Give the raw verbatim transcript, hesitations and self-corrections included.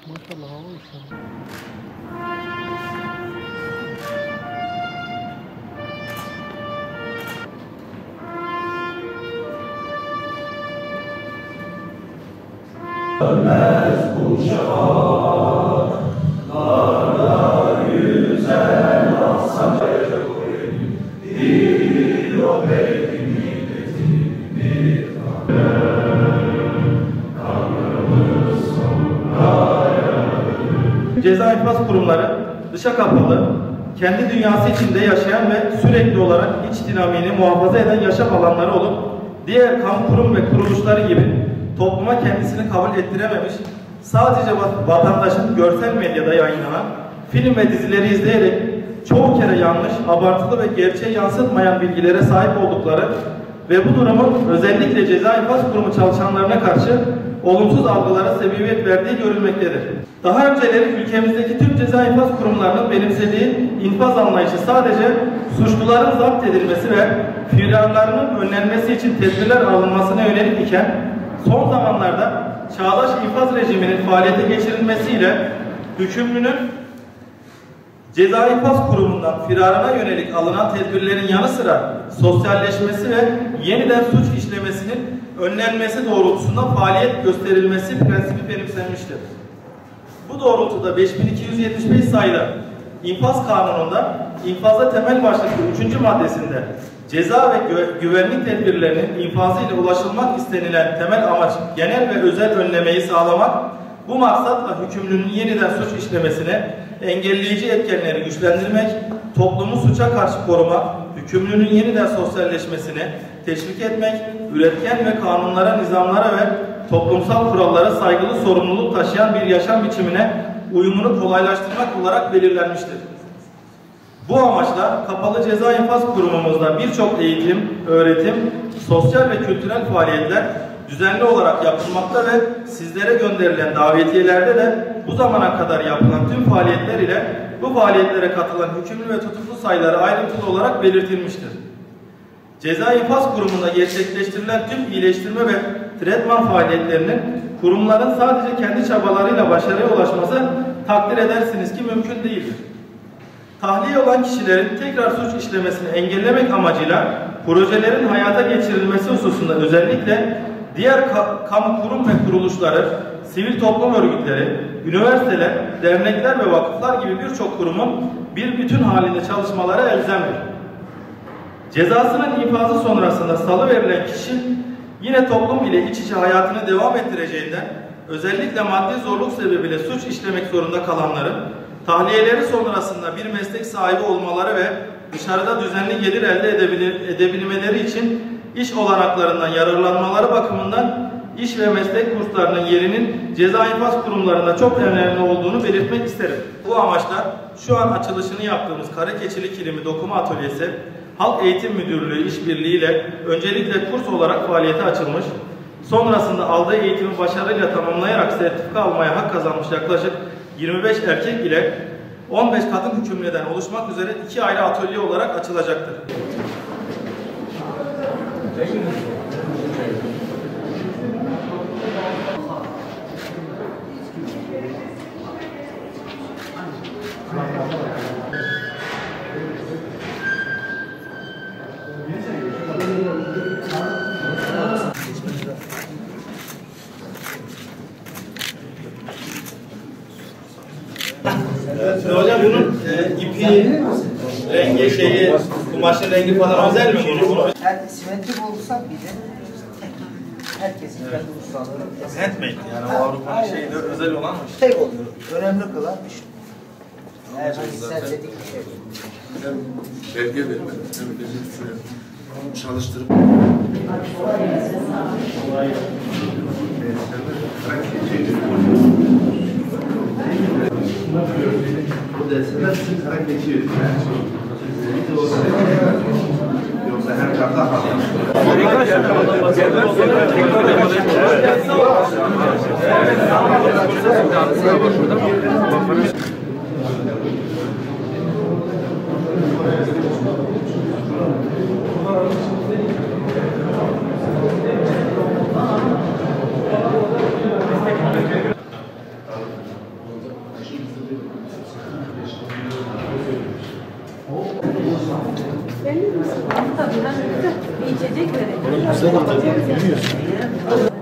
Maşallah hava uçuyor. Ölmez bu şafak, dağda yüzen aslan değil o belki milletimiz kanımız sonraya. Ceza infaz kurumları dışa kapalı, kendi dünyası içinde yaşayan ve sürekli olarak iç dinamiğini muhafaza eden yaşam alanları olup diğer kamu kurum ve kuruluşları gibi topluma kendisini kabul ettirememiş, sadece vatandaşın görsel medyada yayınlanan film ve dizileri izleyerek çoğu kere yanlış, abartılı ve gerçeği yansıtmayan bilgilere sahip oldukları ve bu durumun özellikle ceza infaz kurumu çalışanlarına karşı olumsuz algılara sebebiyet verdiği görülmektedir. Daha önceleri ülkemizdeki tüm ceza infaz kurumlarının benimsediği infaz anlayışı sadece suçluların zapt edilmesi ve firarlarının önlenmesi için tedbirler alınmasına yönelik iken, son zamanlarda çağdaş infaz rejiminin faaliyete geçirilmesiyle hükümlünün ceza infaz kurumundan firarına yönelik alınan tedbirlerin yanı sıra sosyalleşmesi ve yeniden suç işlemesinin önlenmesi doğrultusunda faaliyet gösterilmesi prensibi benimsenmiştir. Bu doğrultuda beş bin iki yüz yetmiş beş sayılı İnfaz Kanunu'nda infaza temel başlıklı üçüncü maddesinde ceza ve gü güvenlik tedbirlerinin infazı ile ulaşılmak istenilen temel amaç genel ve özel önlemeyi sağlamak, bu maksatla hükümlünün yeniden suç işlemesine engelleyici etkenleri güçlendirmek, toplumu suça karşı korumak, hükümlünün yeniden sosyalleşmesine teşvik etmek, üretken ve kanunlara, nizamlara ve toplumsal kurallara saygılı sorumluluk taşıyan bir yaşam biçimine uyumunu kolaylaştırmak olarak belirlenmiştir. Bu amaçla kapalı ceza infaz kurumumuzda birçok eğitim, öğretim, sosyal ve kültürel faaliyetler düzenli olarak yapılmakta ve sizlere gönderilen davetiyelerde de bu zamana kadar yapılan tüm faaliyetler ile bu faaliyetlere katılan hükümlü ve tutuklu sayıları ayrıntılı olarak belirtilmiştir. Ceza infaz kurumunda gerçekleştirilen tüm iyileştirme ve tretman faaliyetlerinin kurumların sadece kendi çabalarıyla başarıya ulaşması takdir edersiniz ki mümkün değildir. Tahliye olan kişilerin tekrar suç işlemesini engellemek amacıyla projelerin hayata geçirilmesi hususunda özellikle diğer ka kamu kurum ve kuruluşları, sivil toplum örgütleri, üniversiteler, dernekler ve vakıflar gibi birçok kurumun bir bütün halinde çalışmaları elzemdir. Cezasının infazı sonrasında salıverilen kişi yine toplum ile iç içe hayatını devam ettireceğinden özellikle maddi zorluk sebebiyle suç işlemek zorunda kalanların tahliyeleri sonrasında bir meslek sahibi olmaları ve dışarıda düzenli gelir elde edebilmeleri için iş olanaklarından yararlanmaları bakımından iş ve meslek kurslarının yerinin ceza infaz kurumlarında çok önemli olduğunu belirtmek isterim. Bu amaçla şu an açılışını yaptığımız Karakeçili Kilimi Dokuma Atölyesi, Halk Eğitim Müdürlüğü işbirliğiyle öncelikle kurs olarak faaliyete açılmış, sonrasında aldığı eğitimi başarıyla tamamlayarak sertifika almaya hak kazanmış yaklaşık yirmi beş erkek ile on beş kadın hükümlüden oluşmak üzere iki ayrı atölye olarak açılacaktır. Evet, hocam bunun e, ipi, rengi, şeyi, kumaşın rengi falan özel mi bunun? Bunu... Yani simetrik olursa bile herkesin kendi ustalığı. Handmade yani o Avrupa'nın şeyinde özel olan mı? Tek oluyor. Önemli kılan bir şey. Eğer hangisinden dedik bir şey. Hem belge vermeli, hem bizim süre çalıştırıp bu dersler sizin karak geçiyoruz. Yoksa her karta kalmış. Tabii, ben bir içecek vereyim.